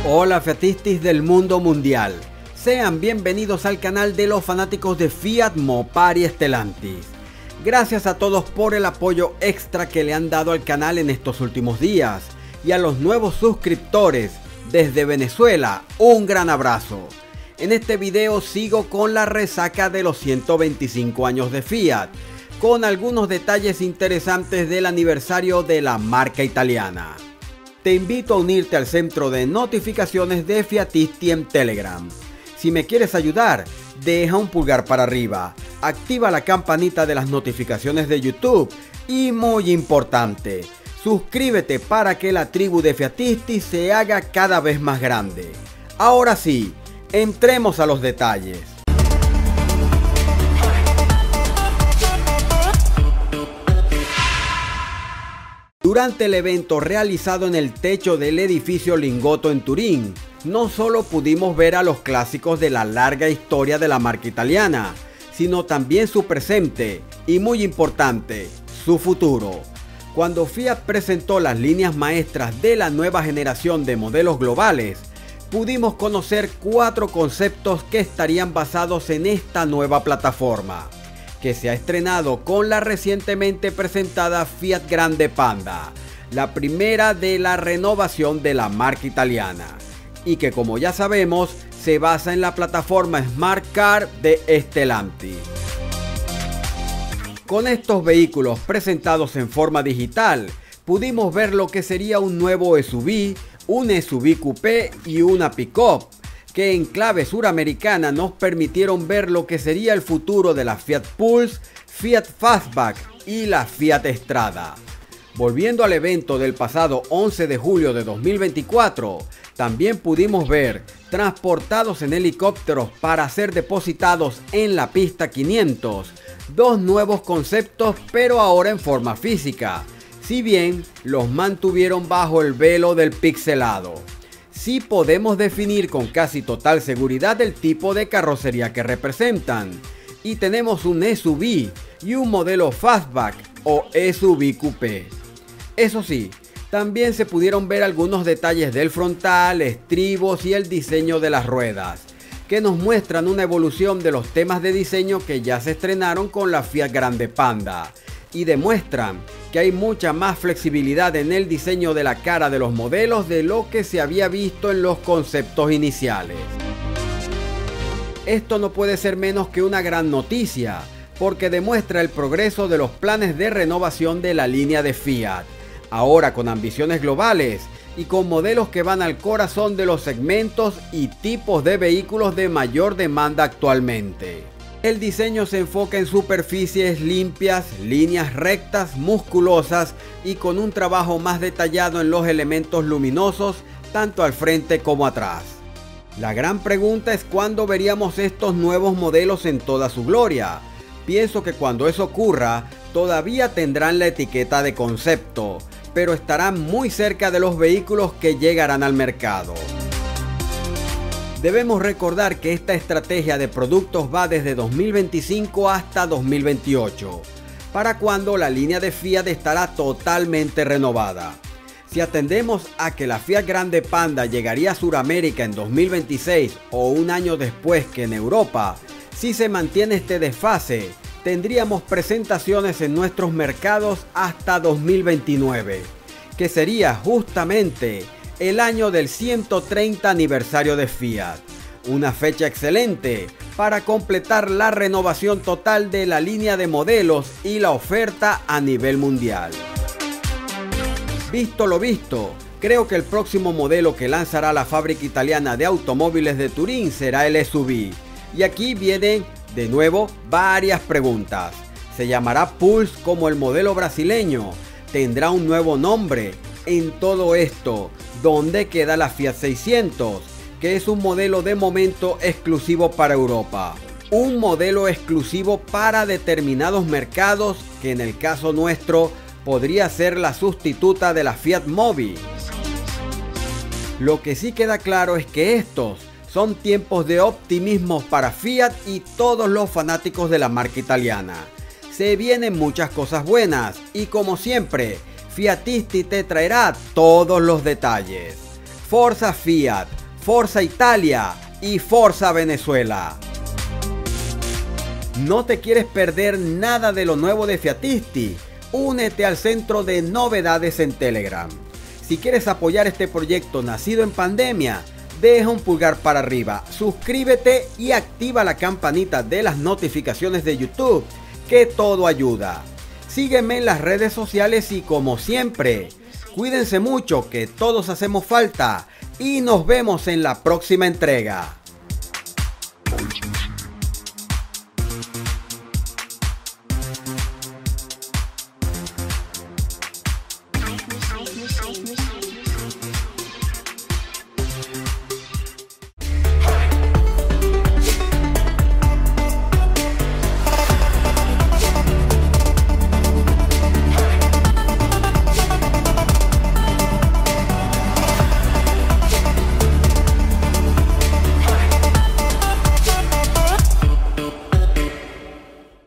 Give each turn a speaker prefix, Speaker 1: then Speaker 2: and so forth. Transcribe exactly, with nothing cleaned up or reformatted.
Speaker 1: Hola Fiatistas del mundo mundial, sean bienvenidos al canal de los fanáticos de Fiat, Mopar y Stellantis. Gracias a todos por el apoyo extra que le han dado al canal en estos últimos días y a los nuevos suscriptores desde Venezuela, un gran abrazo. En este video sigo con la resaca de los ciento veinticinco años de Fiat, con algunos detalles interesantes del aniversario de la marca italiana. Te invito a unirte al centro de notificaciones de Fiatisti en Telegram. Si me quieres ayudar, deja un pulgar para arriba, activa la campanita de las notificaciones de YouTube y muy importante, suscríbete para que la tribu de Fiatisti se haga cada vez más grande. Ahora sí, entremos a los detalles. Durante el evento realizado en el techo del edificio Lingotto en Turín, no solo pudimos ver a los clásicos de la larga historia de la marca italiana, sino también su presente y, muy importante, su futuro. Cuando Fiat presentó las líneas maestras de la nueva generación de modelos globales, pudimos conocer cuatro conceptos que estarían basados en esta nueva plataforma, que se ha estrenado con la recientemente presentada Fiat Grande Panda, la primera de la renovación de la marca italiana, y que, como ya sabemos, se basa en la plataforma Smart Car de Stellantis. Con estos vehículos presentados en forma digital, pudimos ver lo que sería un nuevo S U V, un S U V coupé y una pick-up, que en clave suramericana nos permitieron ver lo que sería el futuro de la Fiat Pulse, Fiat Fastback y la Fiat Strada. Volviendo al evento del pasado once de julio de dos mil veinticuatro, también pudimos ver, transportados en helicópteros para ser depositados en la pista quinientos, dos nuevos conceptos, pero ahora en forma física, si bien los mantuvieron bajo el velo del pixelado. Sí podemos definir con casi total seguridad el tipo de carrocería que representan, y tenemos un S U V y un modelo Fastback o S U V coupé. Eso sí, también se pudieron ver algunos detalles del frontal, estribos y el diseño de las ruedas, que nos muestran una evolución de los temas de diseño que ya se estrenaron con la Fiat Grande Panda, y demuestran que hay mucha más flexibilidad en el diseño de la cara de los modelos de lo que se había visto en los conceptos iniciales. Esto no puede ser menos que una gran noticia, porque demuestra el progreso de los planes de renovación de la línea de Fiat, ahora con ambiciones globales y con modelos que van al corazón de los segmentos y tipos de vehículos de mayor demanda actualmente. El diseño se enfoca en superficies limpias, líneas rectas, musculosas y con un trabajo más detallado en los elementos luminosos, tanto al frente como atrás. La gran pregunta es cuándo veríamos estos nuevos modelos en toda su gloria. Pienso que cuando eso ocurra, todavía tendrán la etiqueta de concepto, pero estarán muy cerca de los vehículos que llegarán al mercado. Debemos recordar que esta estrategia de productos va desde dos mil veinticinco hasta dos mil veintiocho, para cuando la línea de Fiat estará totalmente renovada. Si atendemos a que la Fiat Grande Panda llegaría a Sudamérica en dos mil veintiséis o un año después que en Europa, si se mantiene este desfase, tendríamos presentaciones en nuestros mercados hasta dos mil veintinueve, que sería justamente el año del ciento treinta aniversario de Fiat, una fecha excelente para completar la renovación total de la línea de modelos y la oferta a nivel mundial. Visto lo visto, creo que el próximo modelo que lanzará la fábrica italiana de automóviles de Turín será el S U V, y aquí vienen de nuevo varias preguntas. ¿Se llamará Pulse como el modelo brasileño? ¿Tendrá un nuevo nombre? En todo esto, ¿dónde queda la Fiat seiscientos? Que es un modelo de momento exclusivo para Europa. Un modelo exclusivo para determinados mercados que en el caso nuestro podría ser la sustituta de la Fiat Mobi. Lo que sí queda claro es que estos son tiempos de optimismo para Fiat y todos los fanáticos de la marca italiana. Se vienen muchas cosas buenas y, como siempre, Fiatisti te traerá todos los detalles. Forza Fiat, Forza Italia y Forza Venezuela. ¿No te quieres perder nada de lo nuevo de Fiatisti? Únete al centro de novedades en Telegram. Si quieres apoyar este proyecto nacido en pandemia, deja un pulgar para arriba, suscríbete y activa la campanita de las notificaciones de YouTube, que todo ayuda. Sígueme en las redes sociales y, como siempre, cuídense mucho, que todos hacemos falta, y nos vemos en la próxima entrega.